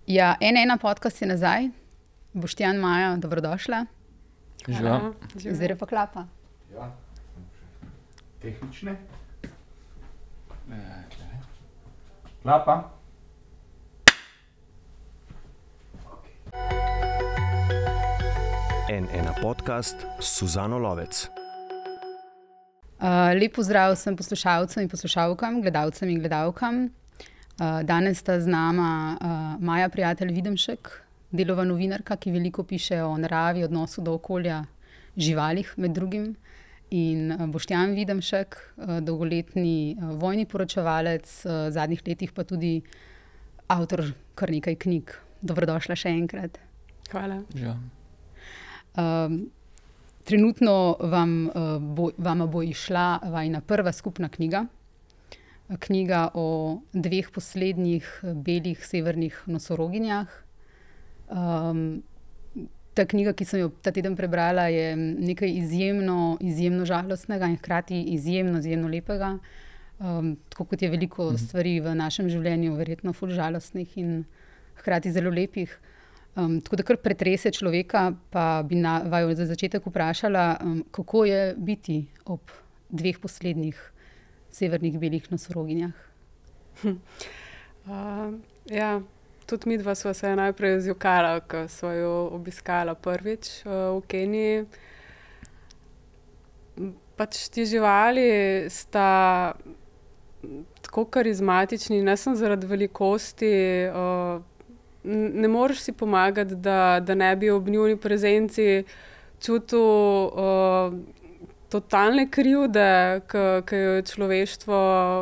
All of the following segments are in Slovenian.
Ja, ena podcast je nazaj. Boštjan, Maja, dobrodošla. Živa. Zdaj pa klapa. Ja, tehnične. Klapa. Ena podcast s Suzano Lovec. Lep pozdrav vsem poslušalcem in poslušalkam, gledalcem in gledalkam. Danes sta z nama Maja Prijatelj Videmšek, delova novinarka, ki veliko piše o naravi, odnosu do okolja, živalih med drugim. In Boštjan Videmšek, dolgoletni vojni poročevalec, v zadnjih letih pa tudi avtor kar nekaj knjig. Dobrodošla še enkrat. Hvala. Ja. Trenutno vama bo išla vajina prva skupna knjiga. Knjiga o dveh poslednjih belih severnih nosoroginjah. Ta knjiga, ki sem jo ta teden prebrala, je nekaj izjemno žalostnega in hkrati izjemno lepega. Tako kot je veliko stvari v našem življenju, verjetno ful žalostnih in hkrati zelo lepih. Tako da kar pretrese človeka, pa bi vaju za začetek vprašala, kako je biti ob dveh poslednjih severnih belih nosoroginjah. Ja, tudi midva sva se najprej zjokala, ko sva jo obiskala prvič v Keniji. Pač ti živali sta tako karizmatični, ne samo zaradi velikosti, ne moreš si pomagati, da ne bi ob njuni prezenci čutil totalne krivde, ki jo je človeštvo,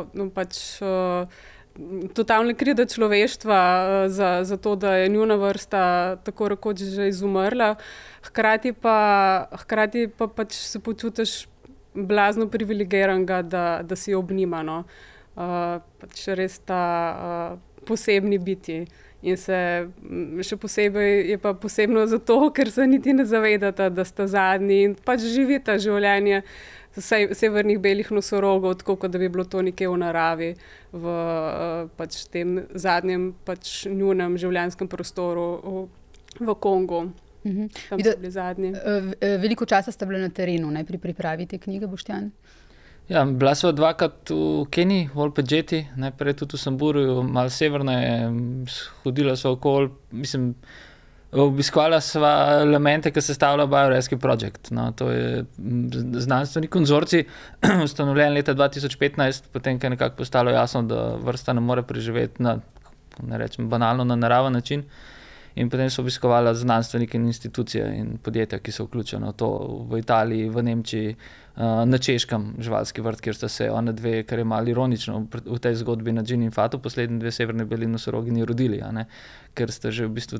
totalne krivde človeštva za to, da je njuna vrsta tako rekoč že izumrla. Hkrati pa pač se počutiš blazno privilegiranega, da si ob njima, no. Pač res ta posebni biti. In še posebej je pa posebno zato, ker se niti ne zavedata, da sta zadnji in pač živita življenje severnih belih nosorogov, tako kot da bi bilo to nekje v naravi, v pač tem zadnjem pač njunem življenjskem prostoru v Kongu. Tam so bili zadnji. Veliko časa sta bili na terenu, ne, pri pripravi te knjige, Boštjan? Ja, bila sva dvakrat v Keniji, v Olpedžeti, najprej tudi v Samburuju, malo severneje, hodila sva okoli, obiskovala sva elemente, ki sestavljajo Biorescue Project. No, to je znanstveni konzorcij, ustanovljen leta 2015, potem, ko je nekako postalo jasno, da vrsta ne more preživeti na, ne rečem banalno, na naraven način. In potem so obiskovala znanstvenike in institucije in podjetja, ki so vključene v to, v Italiji, v Nemčiji, na Češkem živalski vrt, kjer sta se ona dve, kar je malo ironično v tej zgodbi na Gini in Fatu, poslednji dve severni beli nosorogini rodili, ker sta že v bistvu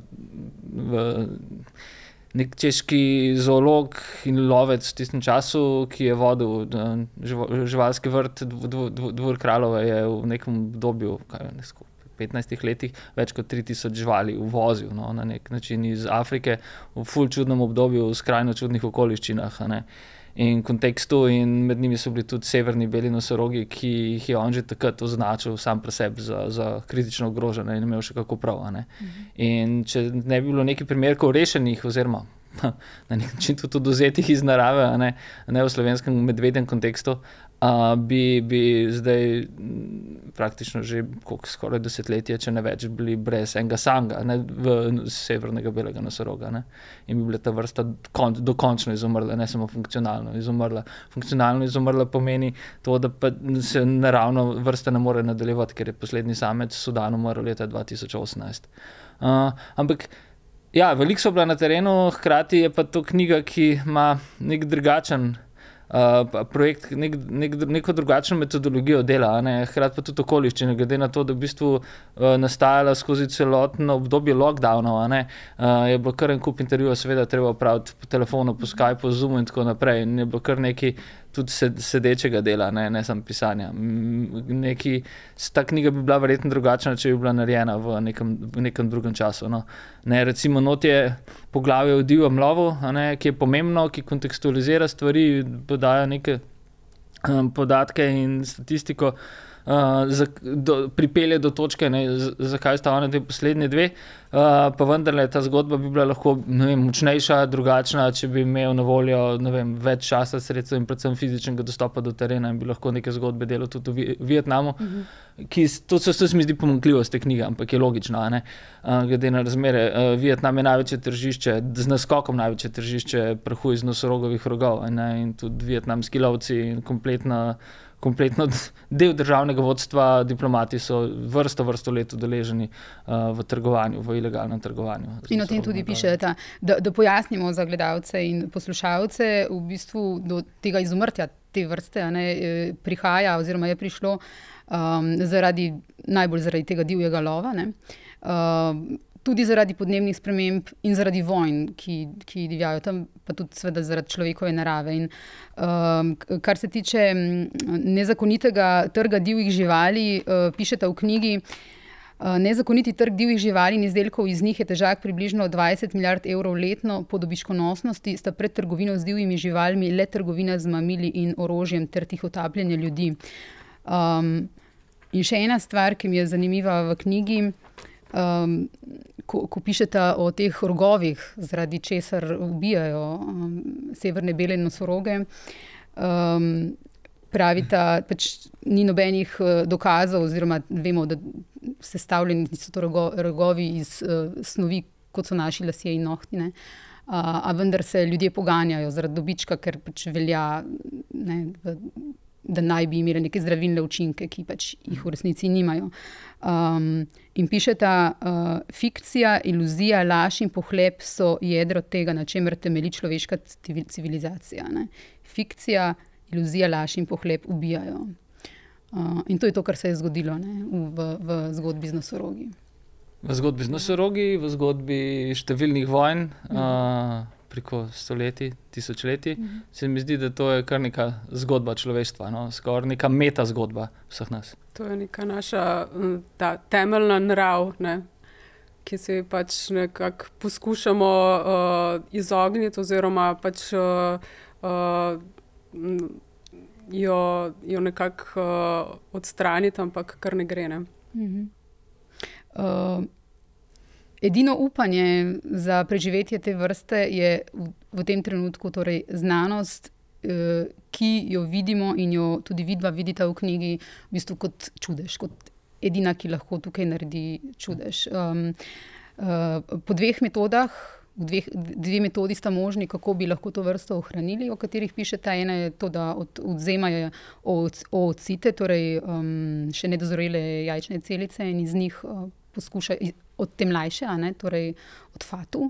nek češki zoolog in lovec v tistem času, ki je vodil živalski vrt Dvor Kralove, je v nekem obdobju, 15 letih več kot 3000 živali uvozil, no, na nek način iz Afrike v ful čudnem obdobju, v skrajno čudnih okoliščinah, in kontekstu, in med njimi so bili tudi severni beli nosorogi, ki jih je on že takrat označil sam pri sebi za kritično ogrožene in imel še kako prav. In če ne bi bilo nekaj primerkov rešenih oziroma na nek način tudi oduzetih iz narave, ne v slovenskem medvedjem kontekstu, bi zdaj praktično že skoraj desetletje, če ne več, bili brez enega samega, severnega belega nosoroga. In bi bila ta vrsta dokončno izumrla, ne samo funkcionalno izumrla. Funkcionalno izumrla pomeni to, da pa se naravno vrsta ne more nadaljevati, ker je poslednji samec v Sudanu umrl leta 2018. Ampak ja, veliko so bila na terenu, hkrati je pa to knjiga, ki ima nek drugačen projekt, neko drugačno metodologijo dela, hkrati pa tudi okoliščine, glede na to, da v bistvu nastajala skozi celotno obdobje lockdownov, je bilo kar en kup intervjujev, seveda treba opraviti po telefonu, po Skypeu, Zoomu in tako naprej, in je bilo kar nekaj tudi sedečega dela, ne samo pisanja. Ta knjiga bi bila verjetno drugačna, če bi bila narejena v nekem drugem času. No. Recimo not je poglavje o divjem lovu, ki je pomembno, ki kontekstualizira stvari, podaja neke podatke in statistiko, pripelje do točke, zakaj sta ona poslednje dve, pa vendarle ta zgodba bi bila lahko močnejša, drugačna, če bi imel na voljo več časa, sredstev in predvsem fizičnega dostopa do terena in bi lahko neke zgodbe delal tudi v Vietnamu. To se mi zdi pomanjkljivost te knjige, ampak je logično, glede na razmere. Vietnam je največje tržišče, z naskokom največje tržišče prahu iz nosorogovih rogov, in tudi vietnamski lovci in kompletno del državnega vodstva, diplomati so vrsto let udeleženi v trgovanju, v ilegalnem trgovanju. In o tem tudi piše, da pojasnimo za gledalce in poslušalce, v bistvu do tega izumrtja te vrste prihaja oziroma je prišlo najbolj zaradi tega divjega lova, tudi zaradi podnebnih sprememb in zaradi vojn, ki divjajo tam, pa tudi seveda zaradi človekove narave. In kar se tiče nezakonitega trga divjih živali, pišete v knjigi, nezakoniti trg divjih živali in izdelkov iz njih je težak približno 20 milijard evrov letno, po dobičkonosnosti sta pred trgovino z divjimi živalmi le trgovina z mamili in orožjem ter tihotapljenje ljudi. In še ena stvar, ki mi je zanimiva v knjigi, ko pišete o teh rogovih, zaradi česar ubijajo severne bele nosoroge, pravita, ni nobenih dokazov, oziroma vemo, da sestavljeni so to rogovi iz snovi, kot so naši lasje in nohti, a vendar se ljudje poganjajo zaradi dobička, ker velja, da naj bi imeli neke zdravilne učinke, ki jih v resnici nimajo. In pišeta, fikcija, iluzija, laž in pohlep so jedro tega, na čemer temelji človeška civilizacija. Fikcija, iluzija, laž in pohlep ubijajo. In to je to, kar se je zgodilo v zgodbi z nosorogi. V zgodbi z nosorogi, v zgodbi številnih vojn, preko stoletij, tisočletij, se mi zdi, da to je kar neka zgodba človeštva, skoraj neka meta zgodba vseh nas. To je neka naša temeljna nrav, ki se nekako poskušamo izogniti oziroma jo nekako odstraniti, ampak kar ne gre. Edino upanje za preživetje te vrste je v tem trenutku torej znanost, ki jo vidimo in jo tudi vidva vidita v knjigi v bistvu kot čudež, kot edina, ki lahko tukaj naredi čudež. Po dveh metodah, dve metodi sta možni, kako bi lahko to vrsto ohranili, o katerih pišete. Ena je to, da odvzemajo oocite, torej še nedozorele jajčne celice in iz njih poskuša od te mlajše, torej od fatu.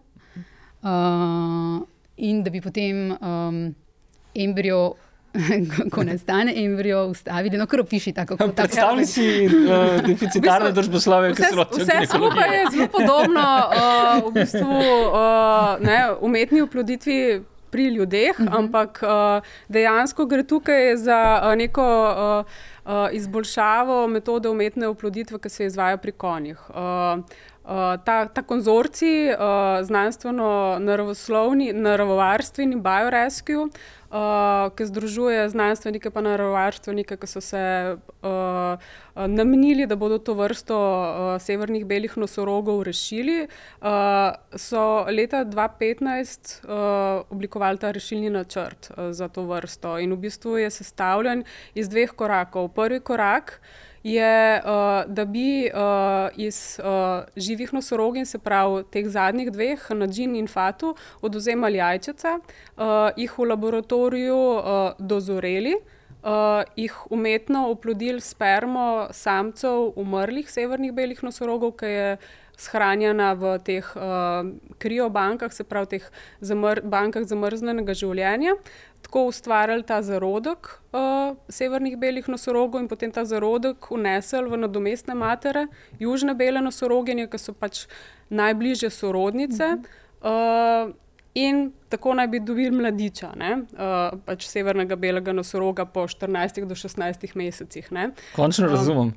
In da bi potem embrio, ko nastane embrio, ustavili. Kar opiši tako. Predstavljaj si deficitarne družboslovje, ki so lahko vse skupaj je zelo podobno v bistvu umetni oploditvi pri ljudeh, ampak dejansko gre tukaj za neko izboljšavo metode umetne oploditve, ki se izvaja pri konjih. Ta konzorcij znanstveno-naravoslovni, naravovarstveni BioRescue, ki združuje znanstvenike pa naravovarstvenike, ki so se namenili, da bodo to vrsto severnih belih nosorogov rešili, so leta 2015 oblikovali ta rešilni načrt za to vrsto. In v bistvu je sestavljen iz dveh korakov. Prvi korak je, da bi iz živih nosorogin, se pravi teh zadnjih dveh, Nadžin in Fatu, odvzemali jajčeca, jih v laboratoriju dozoreli, jih umetno oplodili spermo samcev umrlih severnih belih nosorogov, ki je shranjena v teh kriobankah, se pravi teh bankah zamrznenega življenja, tako ustvarjali ta zarodek severnih belih nosorogov in potem ta zarodek vnesli v nadomestne matere, južne bele nosoroginje, ki so najbližje sorodnice, in tako naj bi dobili mladiča, severnega belega nosoroga po 14 do 16 mesecih. Končno razumem.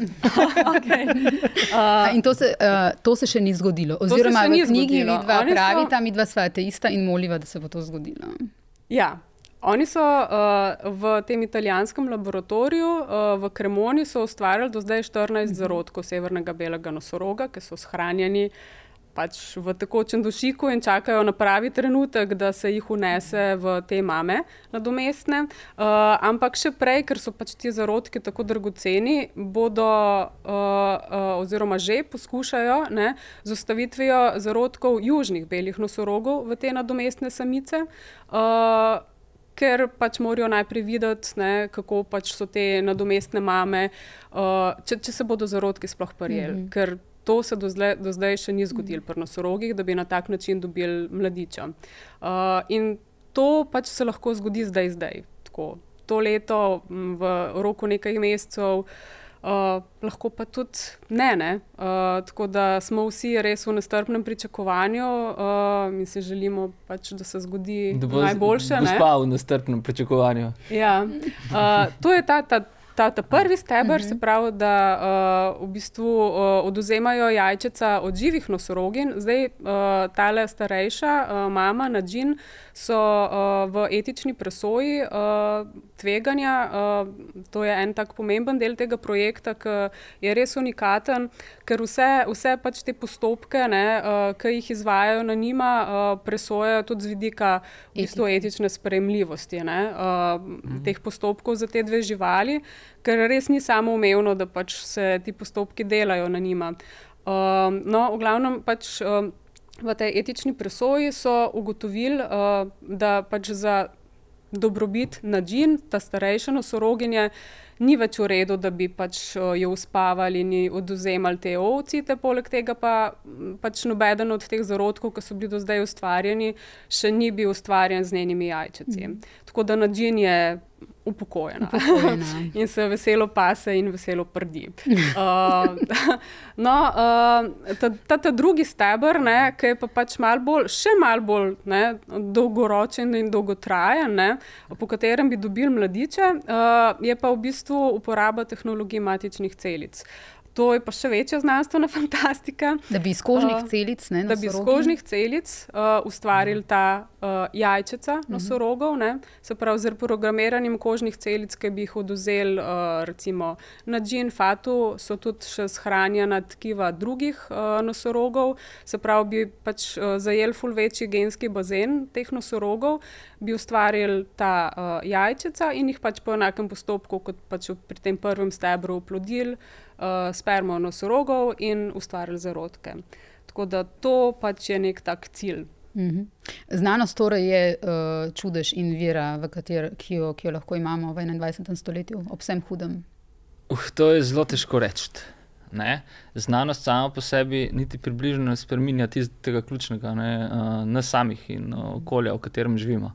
In to se še ni zgodilo. Oziroma v knjigi midva pravita, midva sva ateista in moliva, da se bo to zgodilo. Ja. Oni so v tem italijanskem laboratoriju v Cremoni so ustvarjali do zdaj 14 zarodkov severnega belega nosoroga, ki so shranjeni pač v tekočem dušiku in čakajo na pravi trenutek, da se jih unese v te mame nadomestne. Ampak še prej, ker so pač ti zarodki tako dragoceni, bodo oziroma že poskušajo z ustavitvijo zarodkov južnih belih nosorogov v te nadomestne samice, ker pač morajo najprej videti, kako pač so te nadomestne mame, če se bodo zarodki sploh prijeli. Ker to se do zdaj še ni zgodilo pri nosorogih, da bi na tak način dobili mladiča. In to pač se lahko zgodi zdaj. Tako, to leto v roku nekaj mesecev, lahko pa tudi ne. Tako da smo vsi res v nestrpnem pričakovanju in si želimo pač, da se zgodi najboljše. Da bo spal v nestrpnem pričakovanju. Ja, to je ta prvi steber, se pravi, da v bistvu odvzemajo jajčeca od živih nosorogin. Zdaj tale starejša mama Nadžin so v etični presoji tveganja. To je en tak pomemben del tega projekta, ki je res unikaten, ker vse pač te postopke, ki jih izvajajo na njima, presojajo tudi z vidika v bistvu etične sprejemljivosti teh postopkov za te dve živali, ker res ni samoumevno, da pač se ti postopki delajo na njima. No, v glavnem pač v tej etični presoji so ugotovili, da pač za dobrobit Nadžin, ta starejša nosoroginja, ni več v redu, da bi pač jo uspavali in odvzemali te ovcite, poleg tega pa pač nobeden od teh zarodkov, ki so bili do zdaj ustvarjeni, še ni bil ustvarjen z njenimi jajčeci. Tako da Nadžin je upokojena. In se veselo pase in veselo prdi. Ta drugi steber, ki je pa pač še malo bolj dolgoročen in dolgotrajen, po katerem bi dobili mladiče, je pa v bistvu uporaba tehnologij matičnih celic. To je pa še večja znanstvena fantastika. Da bi iz kožnih celic, da bi iz kožnih celic ustvarili ta jajčeca nosorogov. Se pravi, z reprogramiranjem kožnih celic, ki bi jih odvzeli recimo Nadžin, Fatu, so tudi še shranjena tkiva drugih nosorogov. Se pravi, bi pač zajeli ful večji genski bazen teh nosorogov, bi ustvarili ta jajčeca in jih pač po enakem postopku, kot pač pri tem prvem stebru oplodili spermo nosorogov in ustvarili zarodke. Tako da to pač je nek tak cilj. Znanost torej je čudež in vera, ki jo lahko imamo v 21. stoletju, ob vsem hudem. To je zelo težko reči. Znanost sama po sebi niti približno ne spreminja tega ključnega, nas samih in okolja, v katerem živimo.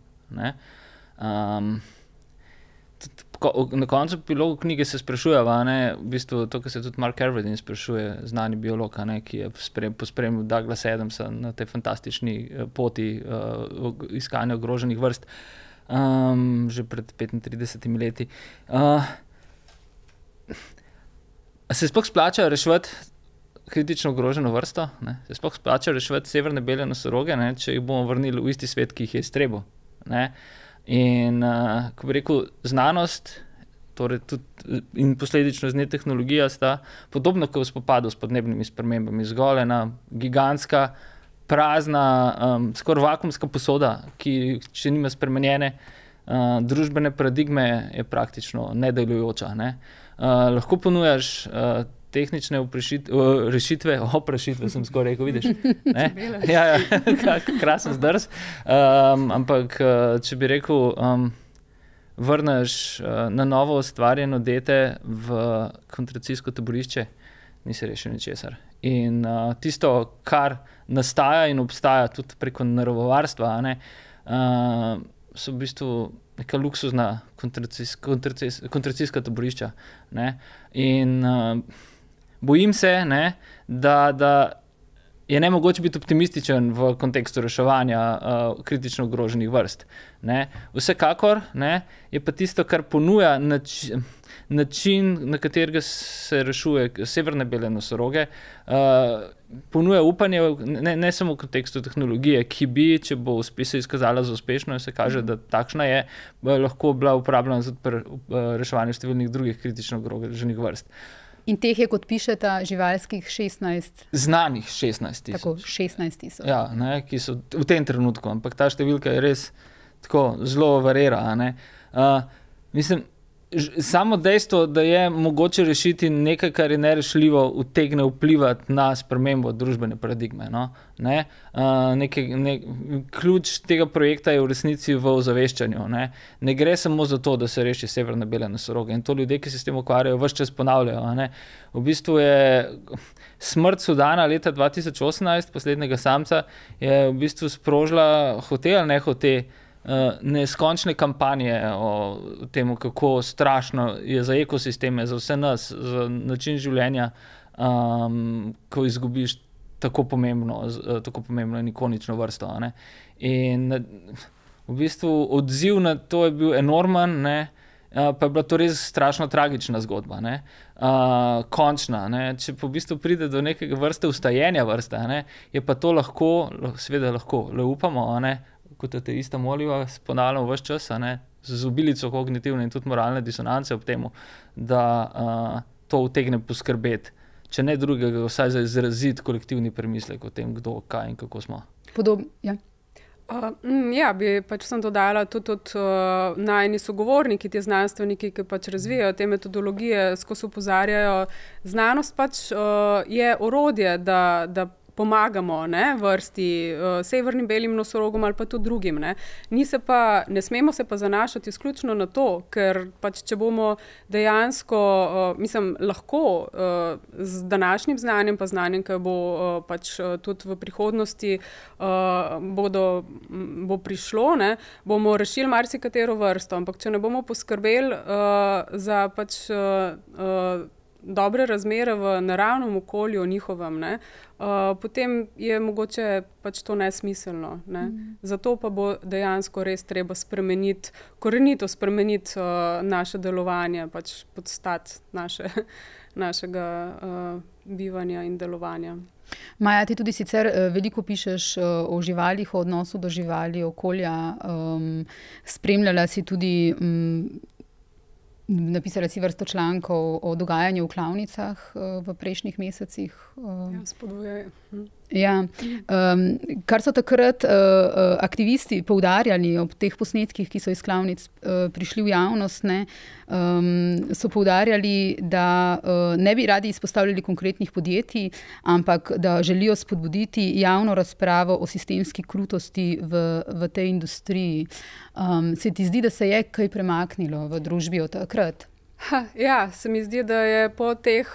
Na koncu epilogu knjige se sprašujeva, v bistvu to, kar se tudi Mark Everdeen sprašuje, znani biolog, ki je pospremil Douglasa Adamsa na tej fantastični poti iskanja ogroženih vrst že pred 35 leti. Se sploh splača reševati kritično ogroženo vrsto? Se sploh splača reševati severne bele nosoroge, če jih bomo vrnili v isti svet, ki jih je iztrebil? In ko bi rekel, znanost, torej tudi in posledično z njo tehnologija sta podobno kot v spopadu s podnebnimi spremembami, zgolj ena gigantska, prazna, skoraj vakuumska posoda, ki če nima spremenjene družbene paradigme, je praktično nedelujoča. Lahko ponujaš tehnične rešitve, oprašitve sem skoraj rekel, vidiš? Ja, krasen zdrs. Ampak, če bi rekel, vrneš na novo ustvarjeno dete v koncentracijsko taborišče, nisi rešil ničesar. In tisto, kar nastaja in obstaja tudi preko naravovarstva, so v bistvu neka luksuzna koncentracijska taborišča. In bojim se, da je nemogoče biti optimističen v kontekstu reševanja kritično ogroženih vrst. Ne. Vsekakor ne, je pa tisto, kar ponuja način, na katerega se rešuje severne bele nosoroge, ponuja upanje ne samo v kontekstu tehnologije, ki bi, če bo se izkazala za uspešno in se kaže, da takšna je, lahko bila uporabljena za reševanje številnih drugih kritično ogroženih vrst. In teh je, kot pišeta, živalskih 16. Znanih 16 000. Tako, 16 000. Ja, ne, ki so v tem trenutku, ampak ta številka je res tako zelo varira. Mislim, samo dejstvo, da je mogoče rešiti nekaj, kar je nerešljivo, utegne vplivati na spremembo družbene paradigme. No? Ključ tega projekta je v resnici v ozaveščanju. Ne gre samo za to, da se reši severne bele nosoroge. In to ljudje, ki se s tem ukvarjajo, ves čas ponavljajo. Ne? V bistvu je smrt Sudana leta 2018, poslednjega samca, je v bistvu sprožila hote ali ne hote, neskončne kampanje o tem, kako strašno je za ekosisteme, za vse nas, za način življenja, ko izgubiš tako pomembno in ikonično vrsto. Ne? In v bistvu odziv na to je bil enormen, ne? Pa je bila to res strašno tragična zgodba. Ne? Končna. Ne? Če pa v bistvu pride do nekega vrste ustajenja vrste, ne? Je pa to lahko, seveda lahko, le upamo, ne? Kot ateista moliva, ponavljamo ves čas, z obilico kognitivne in tudi moralne disonance ob temu, da to utegne poskrbeti, če ne drugega, vsaj za izraziti kolektivni premislek o tem, kdo, kaj in kako smo. Ja. Ja, bi pač sem dodala tudi najni sogovorniki, ti znanstveniki, ki pač razvijajo te metodologije, skozi opozarjajo. Znanost pač je orodje, da pomagamo, ne, vrsti, severnim belim nosorogom ali pa tudi drugim. Ne smemo se pa zanašati izključno na to, ker pač če bomo dejansko, lahko z današnjim znanjem, pa znanjem, ki bo pač tudi v prihodnosti bo prišlo, ne, bomo rešili marsikatero vrsto, ampak če ne bomo poskrbeli za pač dobre razmere v naravnem okolju njihovem, ne, potem je mogoče pač to nesmiselno. Ne. Zato pa bo dejansko res treba korenito spremeniti naše delovanje, pač podstat našega bivanja in delovanja. Maja, ti tudi sicer veliko pišeš o živalih, o odnosu do živali, okolja. Spremljala si tudi napisala si vrsto člankov o dogajanju v klavnicah v prejšnjih mesecih. Ja, spodbujajo. Ja, kar so takrat aktivisti poudarjali ob teh posnetkih, ki so iz klavnic prišli v javnost, so poudarjali, da ne bi radi izpostavljali konkretnih podjetij, ampak da želijo spodbuditi javno razpravo o sistemski krutosti v tej industriji. Se ti zdi, da se je kaj premaknilo v družbi od takrat? Ja, se mi zdi, da je po teh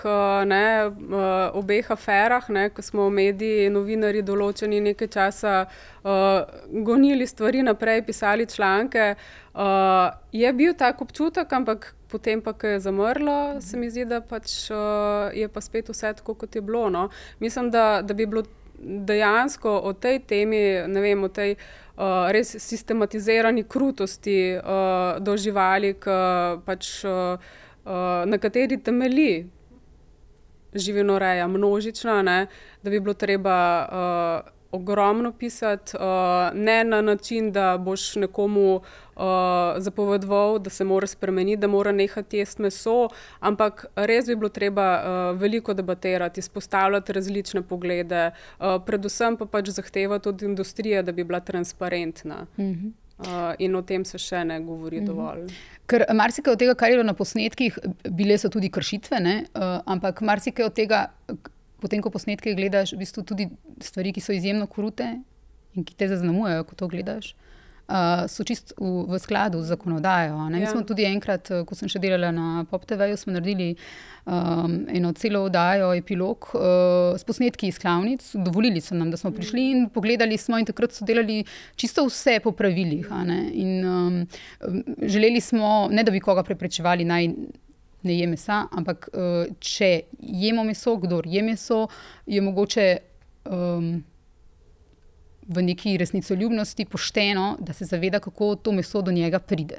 obeh aferah, ko smo mediji, novinarji določeni nekaj časa gonili stvari naprej, pisali članke, je bil tak občutek, ampak potem pa, ko je zamrlo, se mi zdi, da pač je pa spet vse tako, kot je bilo. No. Mislim, da bi bilo dejansko o tej temi, ne vem, o tej res sistematizirani krutosti do živali, pač, na kateri temelji živinoreja množična, da bi bilo treba ogromno pisati, ne na način, da boš nekomu zapovedoval, da se mora spremeniti, da mora nehati jesti meso, ampak res bi bilo treba veliko debatirati, izpostavljati različne poglede, predvsem pa pač zahtevati od industrije, da bi bila transparentna. In o tem se še ne govori dovolj. Ker marsikaj od tega, kar je bilo na posnetkih, bile so tudi kršitve, ampak marsikaj od tega, potem, ko posnetke gledaš, v bistvu tudi stvari, ki so izjemno krute in ki te zaznamujejo, ko to gledaš, so čist v skladu z zakonodajo. Mi smo tudi enkrat, ko sem še delala na Pop TV-ju, smo naredili eno celo oddajo, epilog s posnetki iz klavnic. Dovolili so nam, da smo prišli in pogledali smo in takrat so delali čisto vse po pravilih. In želeli smo, ne da bi koga preprečevali, naj ne je mesa, ampak če jemo meso, kdor je meso, je mogoče v neki resnicoljubnosti pošteno, da se zaveda, kako to meso do njega pride.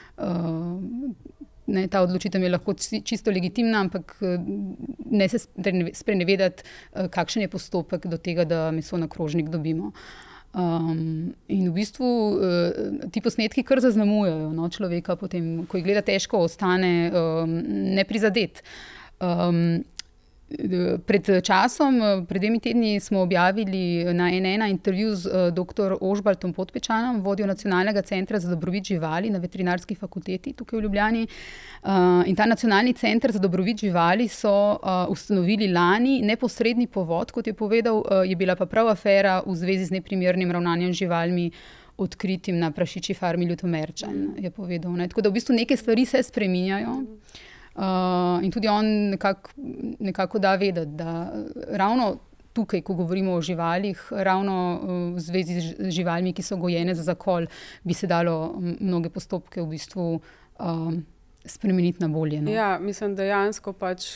Ta odločitev je lahko čisto legitimna, ampak ne se sprenevedati, kakšen je postopek do tega, da meso na krožnik dobimo. In v bistvu ti posnetki kar zaznamujejo človeka potem, ko jih gleda, težko ostane neprizadet. Pred časom, pred 2 tedni smo objavili na N1 intervju z dr. Ožbaltom Podpečanom, vodjo Nacionalnega centra za dobrobit živali na Veterinarski fakulteti tukaj v Ljubljani. In ta Nacionalni center za dobrobit živali so ustanovili lani. Neposredni povod, kot je povedal, je bila pa prav afera v zvezi z neprimernim ravnanjem z živalmi, odkritim na prašičji farmi Ljutomerčan, je povedal. Tako da v bistvu neke stvari se spreminjajo. In tudi on nekako da vedeti, da ravno tukaj, ko govorimo o živalih, ravno v zvezi z živalmi, ki so gojene za zakol, bi se dalo mnoge postopke v bistvu spremeniti na bolje. Ja, mislim, dejansko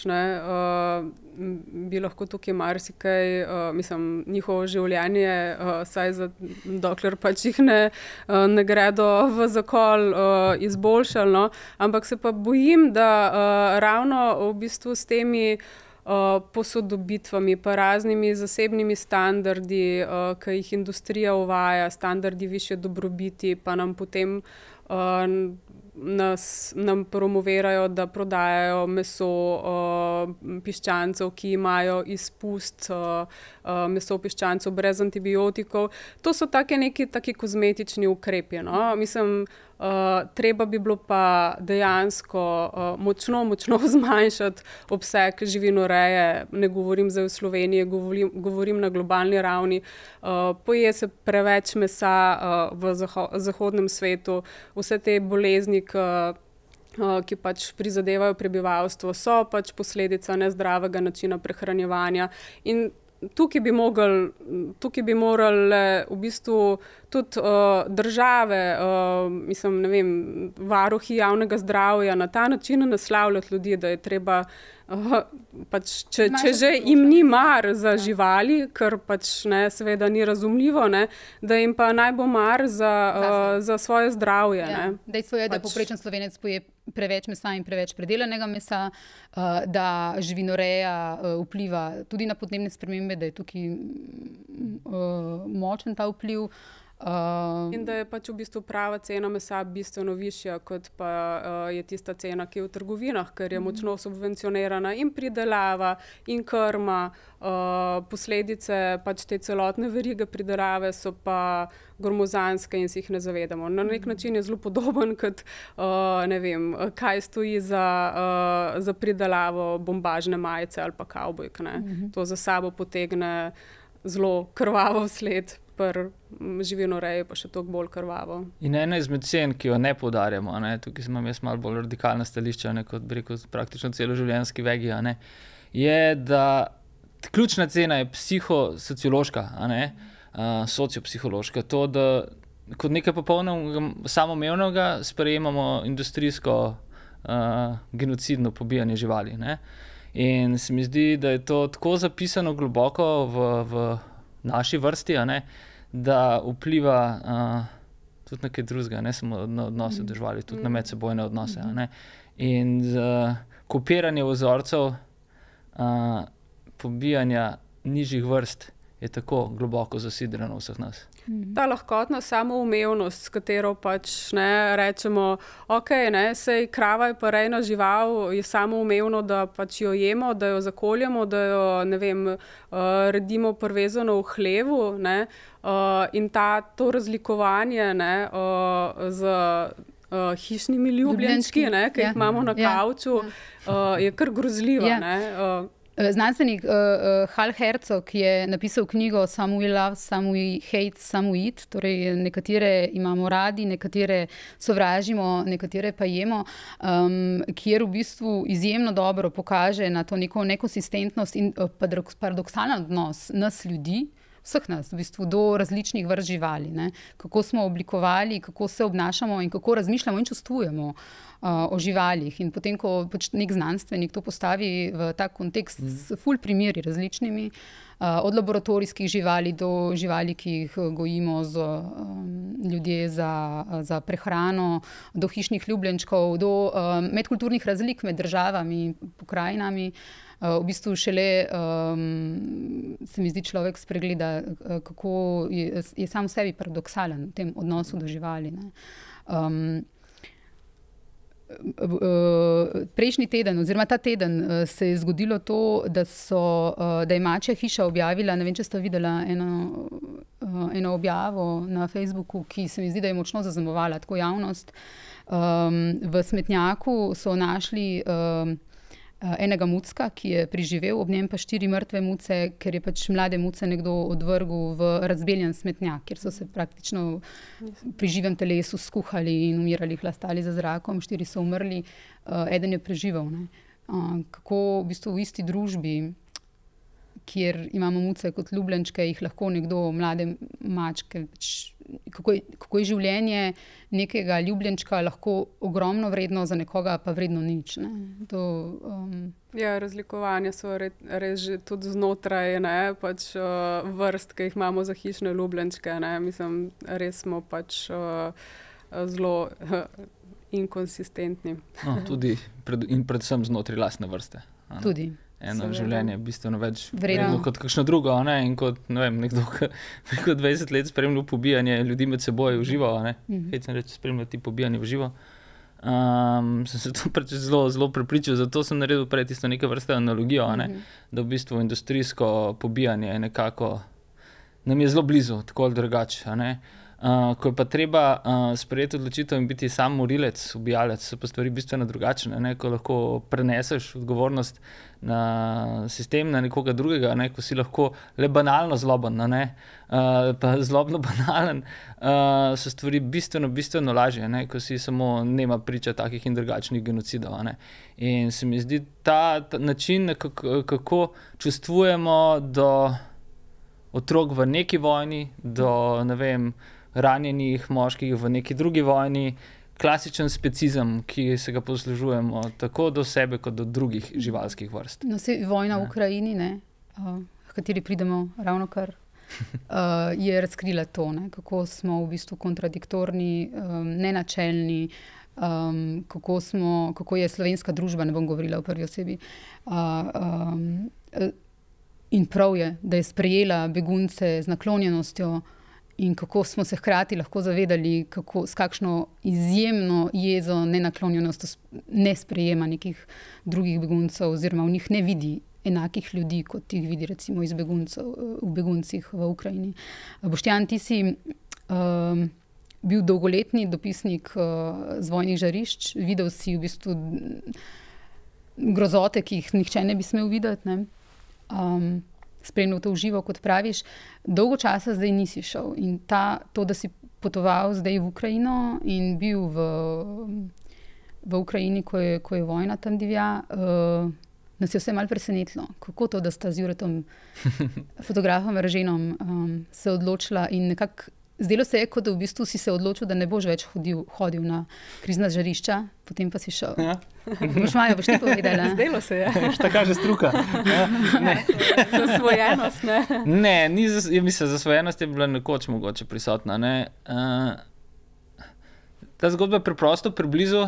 bi lahko tukaj marsikaj, njihovo življenje, dokler jih ne gredo v zakol, izboljšalo. Ampak se pa bojim, da ravno v bistvu s temi posodobitvami, pa raznimi zasebnimi standardi, ki jih industrija uvaja, standardi višje dobrobiti, pa nam potem nam promovirajo, da prodajajo meso piščancev, ki imajo izpust meso piščancev brez antibiotikov. To so taki kozmetični ukrepi. Mislim, treba bi bilo pa dejansko močno zmanjšati obseg živinoreje. Ne govorim zdaj v Sloveniji, govorim na globalni ravni. Poje se preveč mesa v zahodnem svetu. Vse te bolezni, ki prizadevajo prebivalstvo, so posledica nezdravega načina prehranjevanja. In tukaj bi morali v bistvu tudi države, varuhi javnega zdravja na ta način naslavljati ljudi, da je treba, če že jim ni mar za živali, kar seveda ni razumljivo, da jim pa naj bo mar za svoje zdravje. Dejstvo je, da povprečen Slovenec poje preveč mesa in preveč predelanega mesa, da živinoreja vpliva tudi na podnebne spremembe, da je tukaj močen ta vpliv. In da je v bistvu prava cena mesa bistveno višja, kot pa je tista cena, ki je v trgovinah, ker je močno subvencionirana in pridelava in krma. Posledice te celotne verige pridelave so pa gromozanske in si jih ne zavedamo. Na nek način je zelo podoben, kot kaj stoji za pridelavo bombažne majice ali pa kavbojk. To za sabo potegne zelo krvavo sled. Živinoreji pa še toliko bolj krvavo. In ena izmed cen, ki jo ne poudarjamo, tukaj imam jaz malo bolj radikalna stališča, kot bi rekel praktično celoživljenjski vegi, je, da ključna cena je psihosociološka, sociopsihološka. To, da kot nekaj popolnoma samoumevnega sprejemamo industrijsko genocidno pobijanje živali. In se mi zdi, da je to tako zapisano globoko v naši vrsti, da vpliva tudi na kaj drugega, ne samo na odnose do živali, tudi na medsebojne odnose. In kopiranje vzorcev pobijanja nižjih vrst je tako globoko zasidrano v vseh nas. Ta lahkotna samoumevnost, s katero rečemo, sej krava je pa rejna žival, je samoumevno, da jo jemo, da jo zakoljemo, da jo, redimo privezano v hlevu, in to razlikovanje, z hišnimi ljubljenčki, ki jih imamo na kavču, je kar grozljivo. Znanstvenik Hal Herzog, ki je napisal knjigo Some we love, some we hate, some we eat, torej nekatere imamo radi, nekatere sovražimo, nekatere pa jemo, kjer v bistvu izjemno dobro pokaže na to neko nekonsistentnost in paradoksalen odnos nas ljudi, vseh nas, v bistvu do različnih vrst živali, ne? Kako smo oblikovali, kako se obnašamo in kako razmišljamo in čustvujemo o živalih. In potem, ko pač nek znanstvenik to postavi v tak kontekst s ful primeri različnimi, od laboratorijskih živali do živali, ki jih gojimo ljudje za prehrano, do hišnih ljubljenčkov, do medkulturnih razlik med državami in pokrajinami. V bistvu šele se mi zdi človek spregleda, kako je sam v sebi paradoksalen v tem odnosu do živali, ne. Prejšnji teden, oziroma ta teden, se je zgodilo to, da je Mačja hiša objavila, ne vem, če ste videla eno objavo na Facebooku, ki se mi zdi, da je močno zaznamovala tako javnost. V smetnjaku so našli enega mucka, ki je preživel, ob njem pa 4 mrtve muce, ker je pač mlade muce nekdo odvrgel v razbeljen smetnjak, kjer so se praktično pri živem telesu skuhali in umirali, hlastali za zrakom, 4 so umrli, eden je preživel, ne. Kako v bistvu v isti družbi, kjer imamo muce kot ljubljenčke, jih lahko nekdo, mlade mačke, kako je življenje nekega ljubljenčka lahko ogromno vredno, za nekoga pa vredno nič, ne. Ja, razlikovanja so res že tudi znotraj, ne, pač vrst, ki jih imamo za hišne ljubljenčke, ne. Mislim, res smo pač zelo inkonsistentni. Tudi in predvsem znotraj lastne vrste. Tudi. Eno življenje je bistveno več vredno kot kakšno drugo, ne? In kot, ne vem, nekdo, ki preko 20 let spremljal pobijanje ljudi med seboj v živo, ne? Hecam reči, spremljati pobijanje v živo. Sem se to pač zelo prepričal, zato sem naredil prej tisto neke vrste analogijo, ne? Da v bistvu industrijsko pobijanje nekako nam je zelo blizu, tako ali drugače, ne? Ko je pa treba sprejeti odločitev in biti sam morilec, ubijalec, so pa stvari bistveno drugačne, ne? Ko lahko preneseš odgovornost na sistem, na nekoga drugega, ne? Ko si lahko le banalno zloben, ne? Pa zlobno banalen, so stvari bistveno lažje, ne? Ko si samo nema priča takih in drugačnih genocidov, ne? In se mi zdi ta način, kako čustvujemo do otrok v neki vojni, do, ne vem, ranjenih moških v neki drugi vojni, klasičen specizem, ki se ga poslužujemo tako do sebe, kot do drugih živalskih vrst. No, vojna v Ukrajini, ne, v kateri pridemo ravnokar, je razkrila to, ne, kako smo v bistvu kontradiktorni, nenačelni, kako je slovenska družba, ne bom govorila v prvi osebi, in prav je, da je sprejela begunce z naklonjenostjo, in kako smo se hkrati lahko zavedali, s kakšno izjemno jezo, nenaklonjenost ne sprejema nekih drugih beguncev, oziroma v njih ne vidi enakih ljudi, kot jih vidi recimo v beguncih v Ukrajini. Boštjan, ti si bil dolgoletni dopisnik z vojnih žarišč, videl si v bistvu grozote, ki jih nihče ne bi smel videti, ne? Spremljal to v živo, kot praviš. Dolgo časa zdaj nisi šel in to, da si potoval zdaj v Ukrajino in bil v Ukrajini, ko je vojna tam divja, nas je vse malo presenetilo. Kako to, da sta z Juretom, fotografom Erženom, se odločila in nekako zdelo se je, kot da v bistvu si se odločil, da ne boš več hodil na krizna žarišča, potem pa si šel. Ja. Boš ti povedala. Zdelo se je. Šta kaže struka? Zasvojenost, ne? Ne, mislim, zasvojenost je bila nekoč mogoče prisotna, ne. Ta zgodba je preprosto preblizu,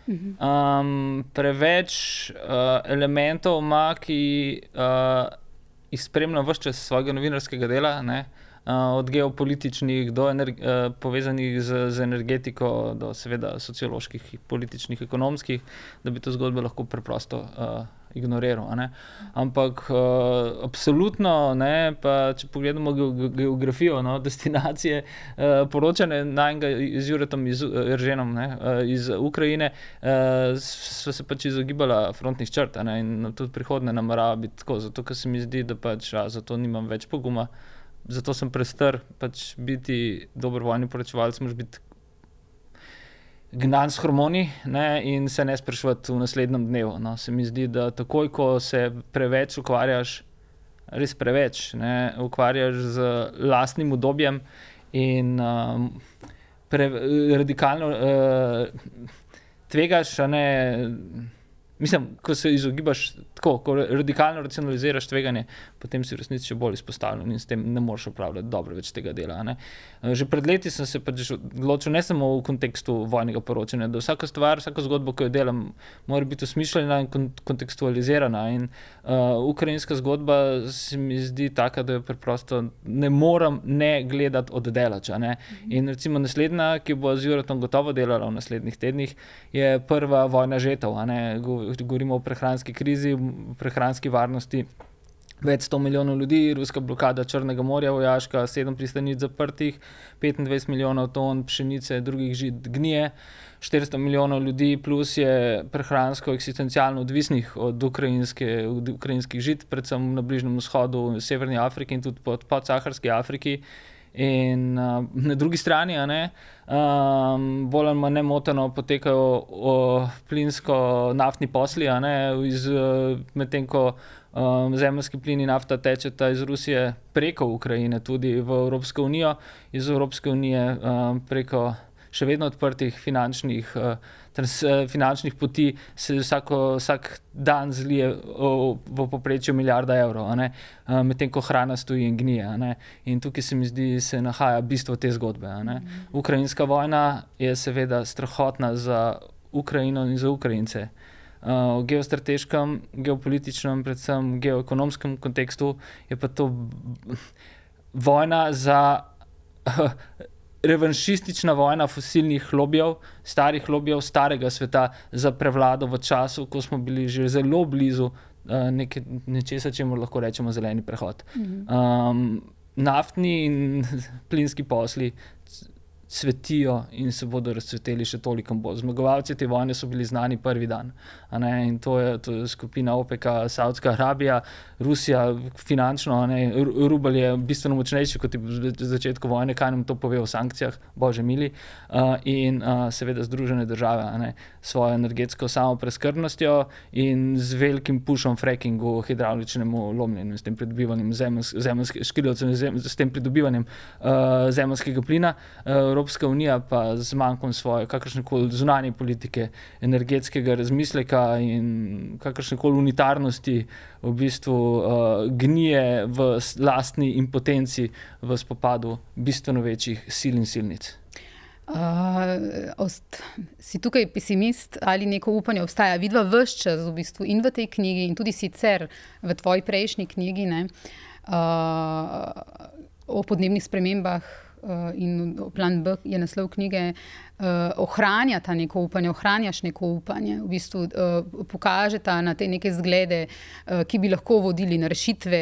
preveč elementov ima, ki jih spremljam ves čas svojega novinarskega dela, ne. Od geopolitičnih do povezanih z energetiko, do seveda socioloških, političnih, ekonomskih, da bi to zgodbo lahko preprosto ignoriral, ne. Ampak absolutno, ne, pa če pogledamo geografijo, no, destinacije, poročane najnega z Juretom Erženom, ne, iz Ukrajine, so se pač izogibala frontnih črt, ne, in tudi prihodnje namerava biti tako, zato ker se mi zdi, da pač zato nimam več poguma. Zato sem prestar pač biti dober vojni poročevalec, moraš biti gnan s hormoni, ne, in se ne spraševati v naslednjem dnevu. No. Se mi zdi, da takoj, ko se preveč ukvarjaš res preveč, ne, ukvarjaš z lastnim udobjem in radikalno tvegaš, ne, mislim, ko se izogibaš tako, ko radikalno racionaliziraš tveganje, potem si v resnici še bolj izpostavljen in s tem ne moreš opravljati dobro več tega dela. Ne. Že pred leti sem se pač odločil ne samo v kontekstu vojnega poročanja, da vsaka stvar, vsako zgodbo, ki jo delam, mora biti osmišljena in kontekstualizirana. In ukrajinska zgodba se mi zdi taka, da jo preprosto ne morem ne gledati od delača. Ne. In recimo naslednja, ki bo z Juratom gotovo delala v naslednjih tednih, je prva vojna žetev. Govorimo o prehranski krizi, prehranski varnosti. Več 100 milijonov ljudi, ruska blokada Črnega morja, vojaška, 7 pristanic zaprtih, 25 milijonov ton pšenice, drugih žit gnije, 400 milijonov ljudi, plus je prehransko eksistencialno odvisnih od ukrajinskih žit, predvsem na Bližnjem vzhodu, v Severni Afriki in tudi podsaharski Afriki. In na drugi strani, bolj ali manj nemoteno potekajo plinsko-naftni posli, medtem ko zemeljski plin in nafta tečeta iz Rusije preko Ukrajine tudi v Evropsko unijo, iz Evropske unije preko še vedno odprtih finančnih poti se vsak dan zlije v povprečju milijarda evrov, medtem ko hrana stoji in gnije. In tukaj se mi zdi, se nahaja bistvo te zgodbe. Ukrajinska vojna je seveda strahotna za Ukrajino in za Ukrajince. V geostrateškem, geopolitičnem, predvsem geoekonomskem kontekstu je pa to vojna za revanšistična vojna fosilnih lobijev, starih lobijev, starega sveta za prevlado v času, ko smo bili že zelo blizu nečesa, čemur lahko rečemo zeleni prehod. Naftni in plinski posli cvetijo in se bodo razcveteli še toliko bolj. Zmagovalci te vojne so bili znani prvi dan. In to je skupina OPEC, Saudska Arabija, Rusija finančno, rubelj je bistveno močnejši kot v začetku vojne, kaj nam to pove o sankcijah, bože mili, in seveda Združene države, svojo energetsko samopreskrbnostjo in z velikim pušom frackingu, hidravličnemu lomljenju, s tem pridobivanjem s tem pridobivanjem zemeljskega plina. Evropska unija pa z manjkom svoje kakršnekoli zunanje politike, energetskega razmisleka in kakršnekoli unitarnosti v bistvu gnije v lastni impotenci v spopadu bistveno večjih sil in silnic. Si tukaj pesimist ali neko upanje obstaja? Vidva ves čas v bistvu in v tej knjigi in tudi sicer v tvoji prejšnji knjigi o podnebnih spremembah in Plan B je naslov knjige, ohranjata neko upanje, ohranjaš neko upanje, v bistvu pokažeta na te neke zglede, ki bi lahko vodili na rešitve.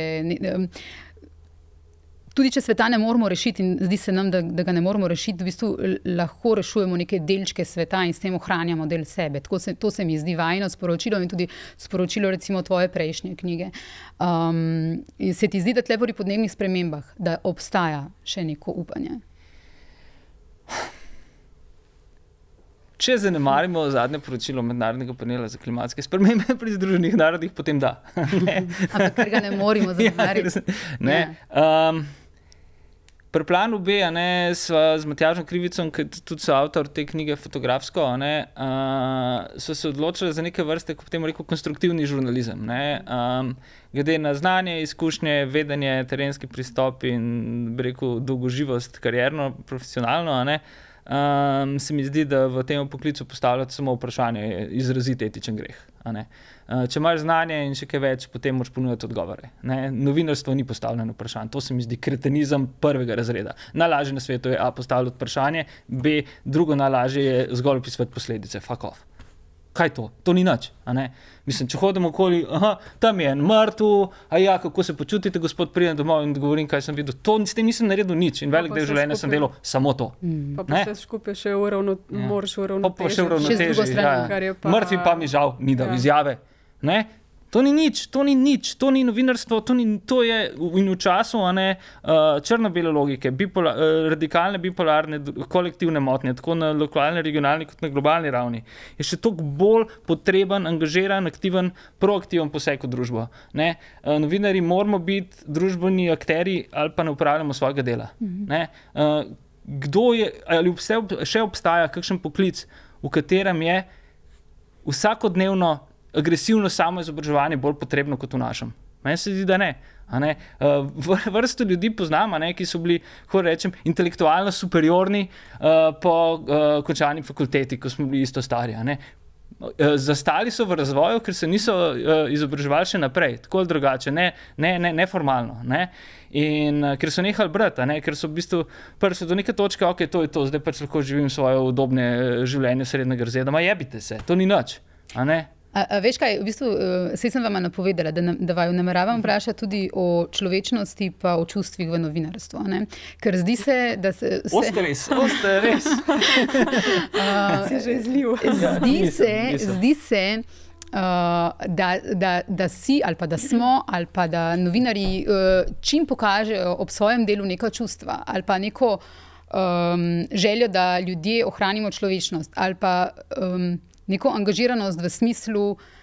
Tudi če sveta ne moramo rešiti, in zdi se nam, da ga ne moramo rešiti, v bistvu lahko rešujemo neke delčke sveta in s tem ohranjamo del sebe. To se mi zdi vajino sporočilo in tudi sporočilo recimo tvoje prejšnje knjige. In se ti zdi, da tle pri podnebnih spremembah, da obstaja še neko upanje? Če zanemarimo zadnje poročilo Mednarodnega panela za klimatske spremembe pri Združenih narodih, potem da. Ampak ker ga ne moremo zanemariti. Pri Planu B sva z Matjažem Krivicom, ki tudi so avtor te knjige fotografsko, so se odločili za neke vrste, kot potem rekel, konstruktivni žurnalizem. Glede na znanje, izkušnje, vedenje, terenski pristop in rekel, dolgoživost, karierno, profesionalno, se mi zdi, da v tem poklicu postavljati samo vprašanje je izrazit etičen greh. Če imaš znanje in še kaj več, potem moraš ponujati odgovore. Novinarstvo ni postavljeno vprašanje. To se mi zdi kretenizem prvega razreda. Najlažje na svetu je A, postavljati vprašanje, B, drugo najlažje je zgolj opisovati posledice. Fuck off. Kaj to? To ni nič. Mislim, če hodim okoli, tam je en mrtev, kako se počutite, gospod, pridem domov in govorim, kaj sem videl. S tem nisem naredil nič in velik del življenja sem delal samo to. Pa se skupaj še moraš uravnotežiti. Mrtvi pa mi žal ni dal izjave. To ni nič, to ni novinarstvo, to je in v času črno-bele logike, radikalne, bipolarne, kolektivne motnje, tako na lokalni, regionalni kot na globalni ravni. Je še toliko bolj potreben, angažiran, aktiven, proaktiven poseg v družbo. Novinarji moramo biti družbeni akteri ali pa ne upravljamo svojega dela. Kdo je, ali še obstaja kakšen poklic, v katerem je vsakodnevno agresivno samoizobraževanje bolj potrebno kot v našem? Meni se zdi, da ne. Vrsto ljudi poznam, ki so bili, kako rečem, intelektualno superiorni po končani fakulteti, ko smo bili isto stari. Zastali so v razvoju, ker se niso izobraževali še naprej, tako ali drugače, neformalno. In ker so nehali brati, ker so v bistvu prišli do neke točke, ok, to je to, zdaj pač lahko živim svoje udobne življenje srednjega razreda, ma jebite se, to ni nič. Veš kaj, v bistvu, saj sem vama napovedala, da vaju nameravam vprašati tudi o človečnosti pa o čustvih v novinarstvu. Ker zdi se, da se... Oste res. Si že izlil. Zdi se, da si ali pa da smo ali pa da novinarji čim pokažejo ob svojem delu neka čustva ali pa neko željo, da ljudje ohranimo človečnost ali pa neko angažiranost v smislu,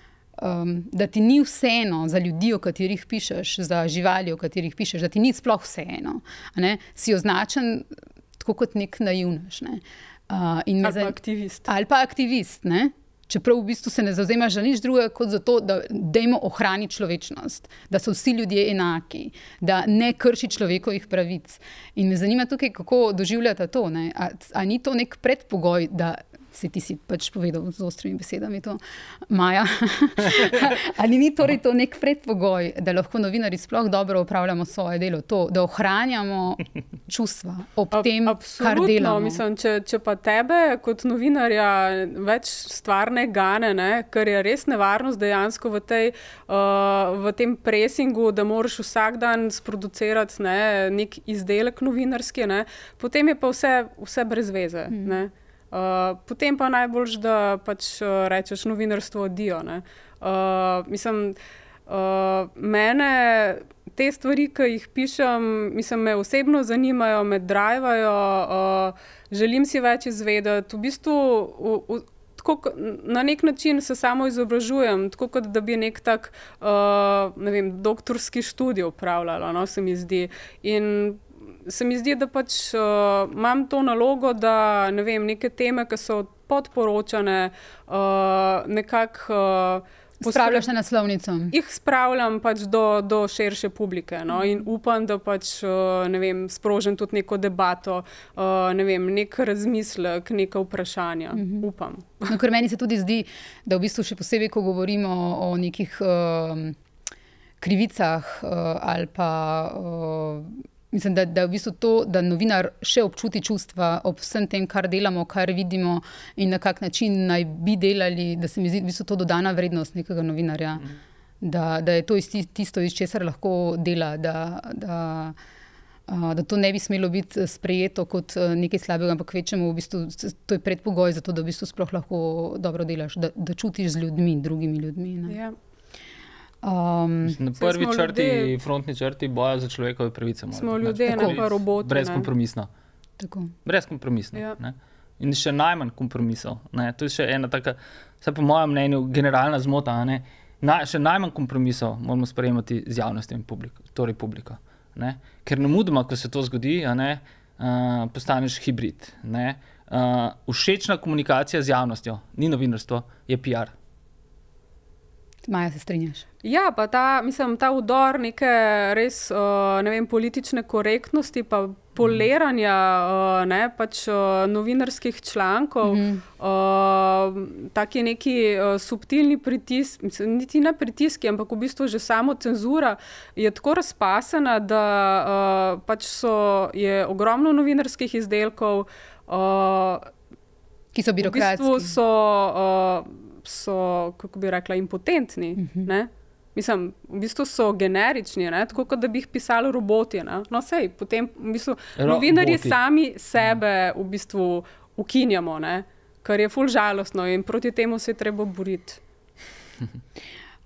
da ti ni vseeno za ljudi, o katerih pišeš, za živali, o katerih pišeš, da ti ni sploh vseeno. Si označen tako kot nek naivnež. Ali pa aktivist. Ali pa aktivist, čeprav v bistvu se ne zavzemaš za nič drugega kot za to, da dajmo ohraniti človečnost, da so vsi ljudje enaki, da ne krši človekovih pravic. In me zanima tukaj, kako doživljate to. A ni to nek predpogoj, da ti si pač povedal z ostrimi besedami to, Maja. Ali ni torej to nek predpogoj, da lahko novinarji sploh dobro opravljamo svoje delo, to, da ohranjamo čustva ob tem, kar delamo? Mislim, če pa tebe kot novinarja več stvar ne gane, ker je res nevarnost dejansko v tem presingu, da moraš vsak dan sproducirati nek izdelek novinarski, potem je pa vse brez veze. Potem pa najboljš, da pač rečeš novinarstvo adijo. Mislim, mene te stvari, ki jih pišem, me osebno zanimajo, me drivajo, želim si več izvedeti. V bistvu tako, na nek način se samo izobražujem, tako kot da bi nek tak doktorski študij opravljala, se mi zdi. In se mi zdi, da pač imam to nalogo, da neke teme, ki so podporočane, nekako spravljaš na naslovnico. Jih spravljam pač do širše publike, in upam, da pač sprožim tudi neko debato, nek razmislek, neka vprašanja. Upam. Ker meni se tudi zdi, da v bistvu še posebej, ko govorimo o nekih krivicah ali pa mislim, da je v bistvu to, da novinar še občuti čustva ob vsem tem, kar delamo, kar vidimo in na kak način naj bi delali, da se mi zdi v bistvu to dodana vrednost nekega novinarja. Da je to tisto, iz česar lahko dela, da to ne bi smelo biti sprejeto kot nekaj slabega, ampak kvečemu v bistvu to je predpogoj za to, da v bistvu sploh lahko dobro delaš, da čutiš z ljudmi, drugimi ljudmi. Ja. Na prvi črti, frontni črti boja za človekove pravice. Smo ljudje, ne pa roboti. Brezkompromisno. Brezkompromisno. Ja. In še najmanj kompromisov. To je še ena taka, vsaj po mojem mnenju, generalna zmota. Še najmanj kompromisov moramo sprejemati z javnostjo in torej publiko. Ker nemudoma, ko se to zgodi, postaneš hibrid. Všečna komunikacija z javnostjo, ni novinarstvo, je PR. Maja, se strinjaš? Ja, pa ta vdor neke res, politične korektnosti pa poliranja pač novinarskih člankov, taki neki subtilni pritisk, niti ne pritiski, ampak v bistvu že samo cenzura je tako razpasena, da pač je ogromno novinarskih izdelkov, ki so birokratski. V bistvu so, kako bi rekla, impotentni. Mislim, v bistvu so generični, tako kot da bi jih pisali roboti. No, sej, potem v bistvu novinarji sami sebe v bistvu ukinjamo, kar je ful žalostno in proti temu se je treba boriti.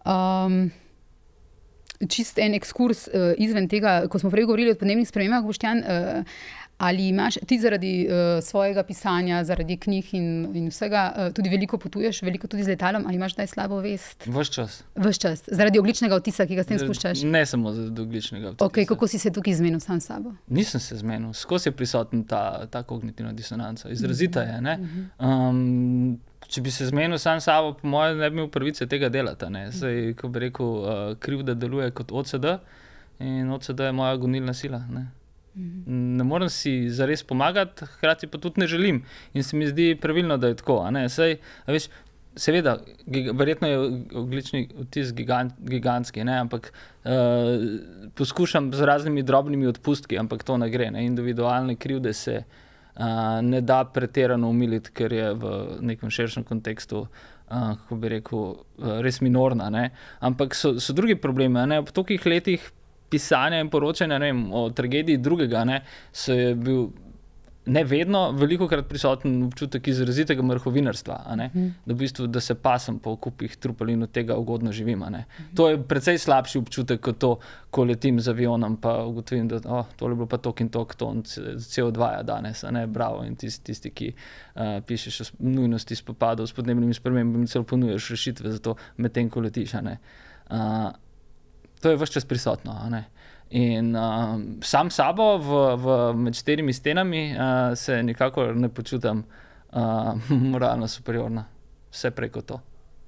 Čist en ekskurs izven tega, ko smo prej govorili o podnebnih spremembah, Boštjan, ali imaš ti zaradi svojega pisanja, zaradi knjig in vsega, tudi veliko potuješ, veliko tudi z letalom, ali imaš zdaj slabo vest? Ves čas. Ves čas, zaradi ogljičnega odtisa, ki ga s tem spuščaš? Ne samo zaradi ogljičnega odtisa. Okay, kako si se tukaj zmenil sam s sabo? Nisem se zmenil, skozi je prisoten ta kognitivna disonanca, izrazita je, ne? Če bi se zmenil sam s sabo, po mojem ne bi imel pravice tega delati, ne? Saj, ko bi rekel, krivda deluje kot OCD in OCD je moja gonilna sila, ne? Ne morem si zares pomagati, hkrati pa tudi ne želim. In se mi zdi pravilno, da je tako. Saj, veš, seveda, verjetno je ogljični odtis gigantski, ne? Ampak poskušam z raznimi drobnimi odpustki, ampak to ne gre. Ne? Individualne krivde se ne da pretirano umiliti, ker je v nekem širšem kontekstu, kako bi rekel, res minorna. Ne? Ampak so drugi problemi. Ne? Po tolikih letih pisanja in poročanja, ne vem, o tragediji drugega, ne, so je bil ne vedno velikokrat prisoten občutek izrazitega mrhovinarstva, da v bistvu, da se pasem po kupih trupel in od tega ugodno živim. To je precej slabši občutek kot to, ko letim z avionom, pa ugotovim, da tole je bilo pa tok in tok ton CO2 danes, bravo. In tisti, ki pišeš o nujnosti spopadov s podnebnimi spremembami, celo ponujaš rešitve za to, medtem ko letiš. To je ves čas prisotno. In sam sabo med 4 stenami se nikakor ne počutam moralno superiorna. Vse preko to.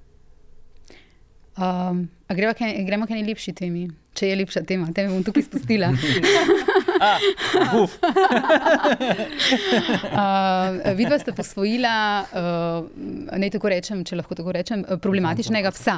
Gremo k eni lepši temi. Če je lepša tema, te me bom tukaj spustila. Vidva sta posvojila, naj tako rečem, če lahko tako rečem, problematičnega psa.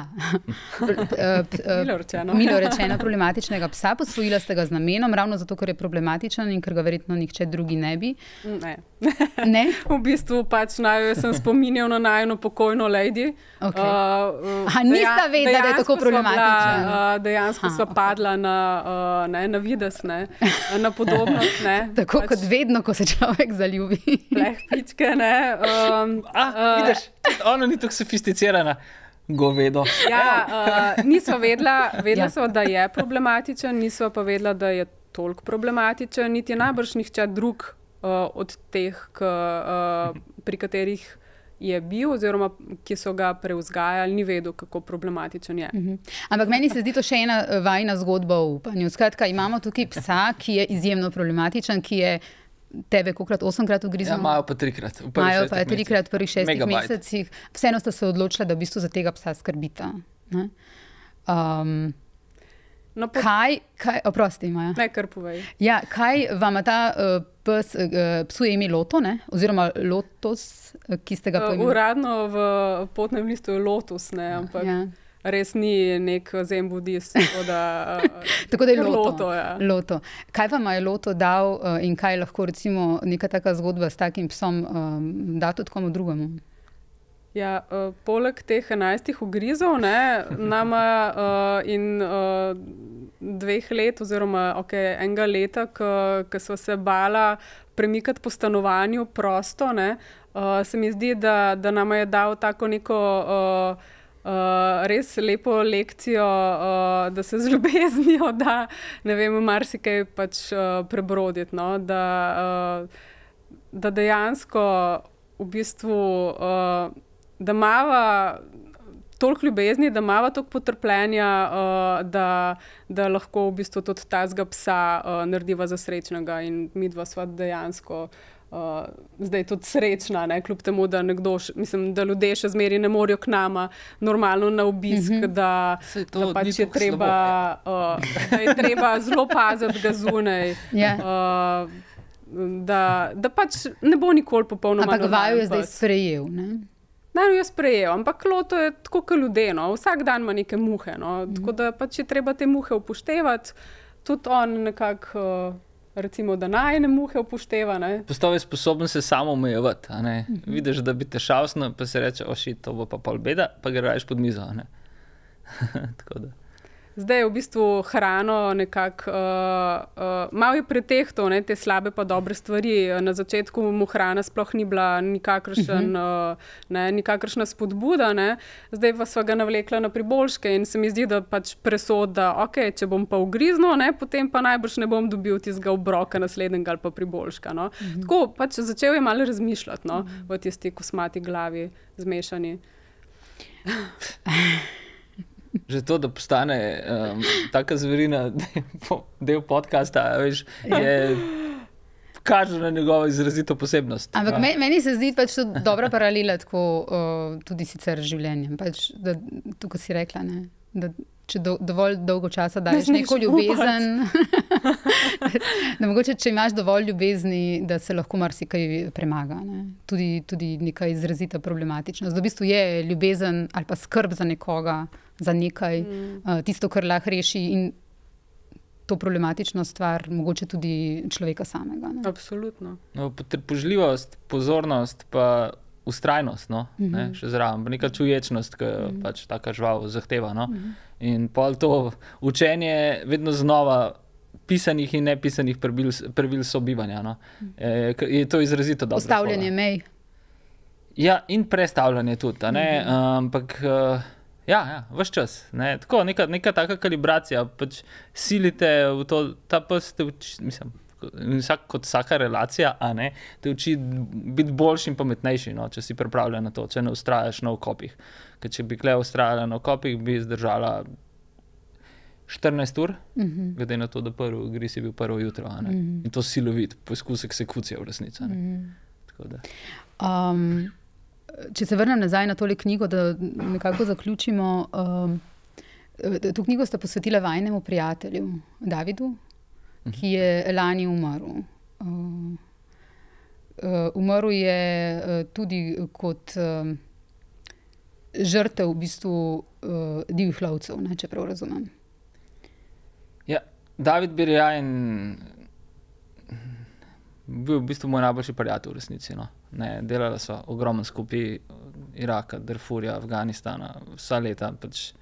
Milo rečeno, problematičnega psa. Posvojila sta ga z namenom, ravno zato, ker je problematičen in ker ga verjetno nihče drugi ne bi. Ne. Ne? V bistvu pač sem spominjal na najino pokojno lady. Nista vedela, da je tako problematičen. Dejansko sva padla na vides, na podobnost. Tako kot vedno, ko se človek zaljubi. Pičke, ne. Vidiš, ona ni tako sofisticirana. Govedo. Nisva vedela sva, da je problematičen, nisva pa vedela, da je toliko problematičen, niti najbrž nihče drug od teh, pri katerih je bil, oziroma ki so ga prevzgajali, ni vedel, kako problematičen je. Ampak meni se zdi to še ena vajina zgodba o upanju. Skratka, imamo tukaj psa, ki je izjemno problematičen, ki je tebe kolikrat 8-krat ugrizel? Imajo pa 3-krat. Imajo pa 3-krat v prvih 6 mesecih. Vseeno sta se odločila, da v bistvu za tega psa skrbita. Oprosti, Maja. Ne, kar povej. Ja, kaj vam ta psu je ime Loto, ne? Oziroma Lotus, ki ste ga poimenovali? Uradno v potnem listu je Lotus, ne, ampak res ni nek zen budist. Tako da je Loto. Kaj vam je Loto dal in kaj lahko recimo neka taka zgodba s takim psom da tudi komu drugemu? Ja, poleg teh 11 ugrizov, nama in 2 let, oziroma enega leta, ko sva se bala premikati po stanovanju prosto, se mi zdi, da nama je dal tako neko res lepo lekcijo, da se z ljubeznijo da, ne vem, marsikaj pač prebroditi, da dejansko v bistvu da imava toliko ljubezni, da imava toliko potrpljenja, da lahko v bistvu tudi tazga psa narediva za srečnega in midva sva dejansko zdaj tudi srečna, kljub temu, da da ljudje še zmeri ne morajo k nama normalno na obisk, da pač je treba, da je treba zelo paziti ga zunaj. Da pač ne bo nikoli popolnoma normalno. Ampak vaju je zdaj sprejel, ne? Je sprejel, ampak Loto je tako kot ljudje, vsak dan ima neke muhe, tako da pač je treba te muhe upoštevati, tudi on nekako, recimo, da najne muhe upošteva. Postal je sposoben se samo omejevati, vidiš, da bi te šalsno, pa se reče, to bo pa pol beda, pa ga raješ pod mizo, tako da. zdaj je v bistvu hrano nekako, malo je pretehtal, ne, te slabe pa dobre stvari. Na začetku mu hrana sploh ni bila nikakršna spodbuda, ne. Zdaj pa sva ga navlekla na priboljške in se mi zdi, da pač presod, da če bom pa ugriznil, ne, potem pa najbrž ne bom dobil tistega obroka naslednjega ali pa priboljška. No. Tako pač začel je malo razmišljati, no, v tisti kosmati glavi zmešani. Že to, da postane taka zverina del podcasta, veš, kaže na njegovo izrazito posebnost. Ampak meni se zdi pač to dobra paralela tako tudi sicer z življenjem. Pač, da, tukaj si rekla, ne, da če dovolj dolgo časa daješ neko ljubezen, da mogoče, če imaš dovolj ljubezni, da se lahko marsikaj premaga. Ne. Tudi neka izrazita problematičnost. Da v bistvu je ljubezen ali pa skrb za nekoga, za nekaj, tisto, kar lahko reši in to problematično stvar, mogoče tudi človeka samega. Ne. Absolutno. No, potrpežljivost, pozornost pa vztrajnost, no, ne, še zraven, neka čuječnost, ki jo pač taka žival zahteva, no. In pol to učenje vedno znova pisanih in nepisanih pravil sobivanja, no. Je to izrazito dobro. Postavljanje mej. Ja, in prestavljanje tudi, a ne, ampak ves čas, ne, tako, neka taka kalibracija, pač silite v to, ta pes te uči, mislim, kot vsaka relacija, a ne, te uči biti boljši in pametnejši, no, če si pripravljen na to, če ne vztrajaš na okopih. Ker če bi kle vztrajala na okopih, bi zdržala 14 ur, glede na to, da prvi gris je bil prvo jutro, a ne. In to silovit, poskus eksekucije v resnici, ne. Tako da. Če se vrnem nazaj na tole knjigo, da nekako zaključimo, to knjigo sta posvetila vajinemu prijatelju, Davidu, ki je lani umrl. Umrl je tudi kot žrtev v bistvu divjih lovcev, ne, če prav razumem. Ja, David Birjajn bil v bistvu moj najboljši prijatelj v resnici, no. Ne, delala sva ogromno skupaj, Iraka, Darfurja, Afganistana, vsa leta, pač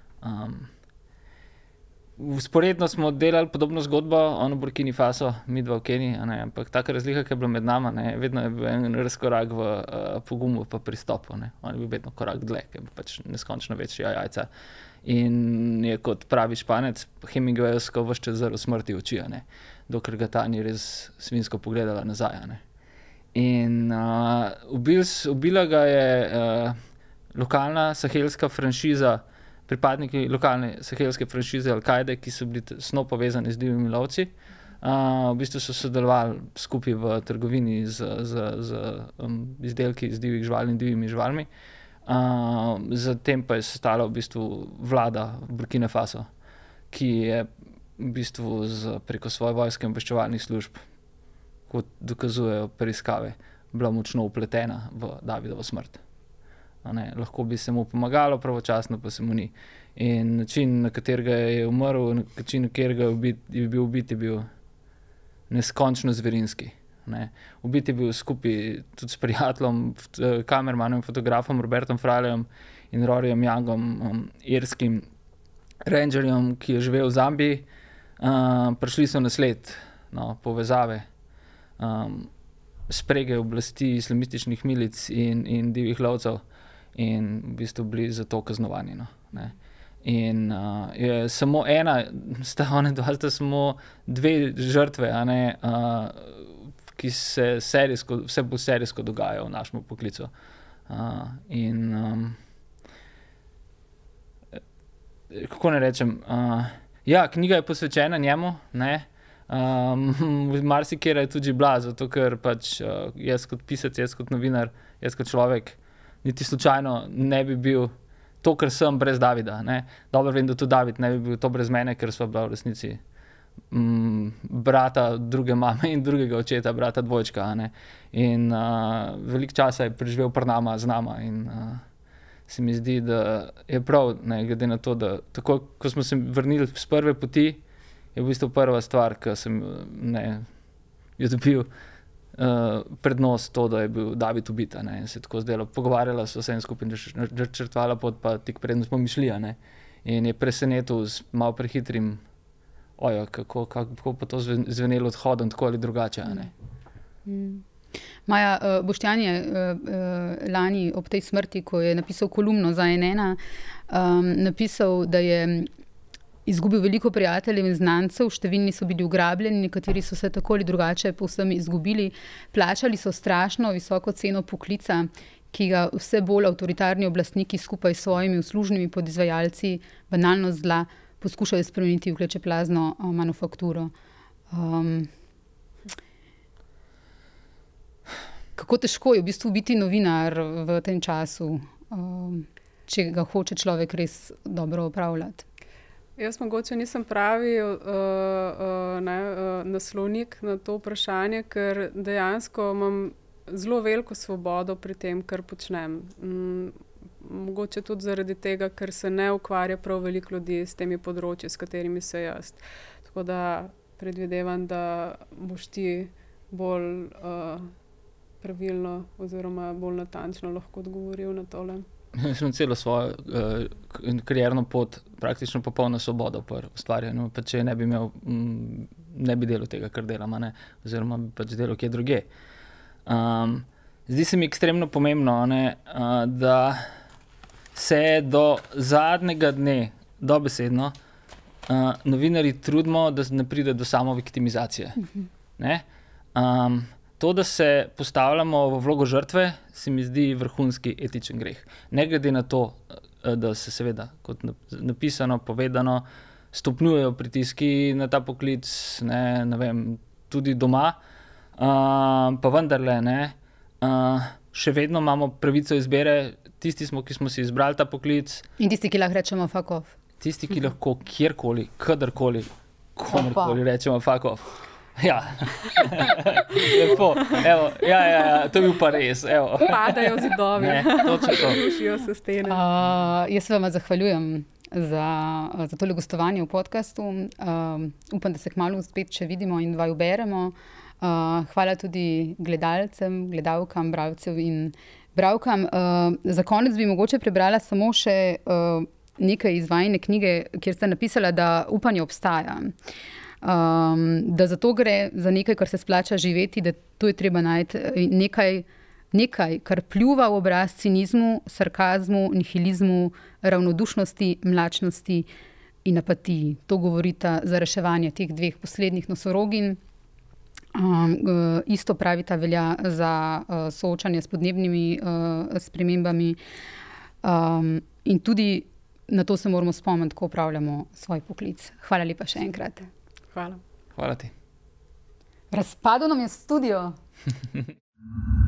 vzporedno smo delali podobno zgodbo, on v Burkini Faso, midva v Keniji, ampak taka razlika, ki je bila med nama, ne, vedno je bil en razkorak v pogumu pa pristopu, ne. On je bil vedno korak dlje, ker je pač neskončno večji jajca. In je kot pravi Španec Hemingwayovsko ves čas zrl smrti v oči, ne, dokler ga ta ni res svinsko pogledala nazaj, ne. In ubila ga je lokalna sahelska franšiza, pripadniki lokalne sahelske franšize Al-Kaide, ki so bili tesno povezani z divjimi lovci. V bistvu so sodelovali skupaj v trgovini z izdelki z divjih živali in divjimi živalmi. Zatem pa je stala v bistvu vlada Burkine Faso, ki je v bistvu preko svoje vojske in obveščevalnih služb, kot dokazujejo preiskave, bila močno vpletena v Davidovo smrt. Ne, lahko bi se mu pomagalo, pravočasno pa se mu ni. In način, na katerega je umrl, način, na katerega je bil ubit, je bil neskončno zverinski. Ne. Ubit je bil skupaj tudi s prijateljem, kamermanom in fotografom Robertom Fralejem in Roryjem Youngom, irskim rangerjem, ki je živel v Zambiji. Prišli so na sled, no, povezave, sprege oblasti islamističnih milic in divjih lovcev. In v bistvu bili za to kaznovani, no, ne. In je samo sta samo dve žrtve, a ne, ki se vse bolj serijsko dogajajo v našem poklicu. Kako ne rečem, knjiga je posvečena njemu, ne. Marsikera je tudi bila, zato ker pač jaz kot pisec, jaz kot novinar, jaz kot človek niti slučajno ne bi bil to, kar sem, brez Davida, ne. Dobro vem, da tudi David ne bi bil to brez mene, ker sva bila v resnici brata druge mame in drugega očeta, brata dvojčka, a ne. In veliko časa je preživel pri nama, z nama in se mi zdi, da je prav, ne, glede na to, da tako, ko smo se vrnili z prve poti, je v bistvu prva stvar, ki sem jo dobil prednost to, da je bil David ubit, ne, in se tako zdelo. Pogovarjala so se en skupaj, načrtovala pot, pa tik predno smo mi šli, ne. In je presenetil z malo prehitrim, kako pa to zvenelo odhodom, tako ali drugače. Maja, Boštjan je lani ob tej smrti, ko je napisal kolumno za NN, napisal, da je izgubil veliko prijateljev in znancev, številni so bili ugrabljeni, nekateri so se tako ali drugače povsem izgubili. Plačali so strašno visoko ceno poklica, ki ga vse bolj avtoritarni oblastniki skupaj s svojimi uslužnimi podizvajalci banalnost zla poskušajo spremeniti v klečeplazno manufakturo. Kako težko je v bistvu biti novinar v tem času, če ga hoče človek res dobro opravljati? Jaz mogoče nisem pravi naslovnik na to vprašanje, ker dejansko imam zelo veliko svobodo pri tem, kar počnem. Mogoče tudi zaradi tega, ker se ne ukvarja prav veliko ljudi s temi področji, s katerimi se jaz. Tako da predvidevam, da boš ti bolj pravilno oziroma bolj natančno lahko odgovoril na tole. Jaz sem celo svojo karierno pot praktično popolna svoboda v ustvarjanju, pa če ne bi imel, ne bi delal tega, kar delam, oziroma bi pač delal kje drugje. Zdi se mi ekstremno pomembno, da se do zadnjega dne, dobesedno, novinarji trudimo, da ne pride do samoviktimizacije. To, da se postavljamo v vlogo žrtve, se mi zdi vrhunski etičen greh. Ne glede na to, da se seveda, kot napisano, povedano, stopnjujejo pritiski na ta poklic, ne vem, tudi doma, pa vendarle, še vedno imamo pravico izbire, tisti smo, ki smo si izbrali ta poklic. In tisti, ki lahko rečemo fuck off. Tisti, ki lahko kjerkoli, kadarkoli, komorkoli rečemo fuck off. Ja, lepo, evo, to je bil pa res, evo. Padajo zidovi. Točno to. Rušijo se stene. Jaz se vam zahvaljujem za tole gostovanje v podcastu. Upam, da se kmalu spet še vidimo in vaju beremo. Hvala tudi gledalcem, gledalkam, bralcev in bralkam. Za konec bi mogoče prebrala samo še nekaj iz vajine knjige, kjer ste napisala, da upanje obstaja. Da zato gre za nekaj, kar se splača živeti, da tu je treba najti nekaj, kar pljuva v obraz cinizmu, sarkazmu, nihilizmu, ravnodušnosti, mlačnosti in apatiji. To govorita za reševanje teh dveh poslednjih nosorogin. Isto pravita velja za soočanje s podnebnimi spremembami. In tudi na to se moramo spomniti, ko opravljamo svoj poklic. Hvala lepa še enkrat. Hvala. Hvala ti. Razpadel nam je studio.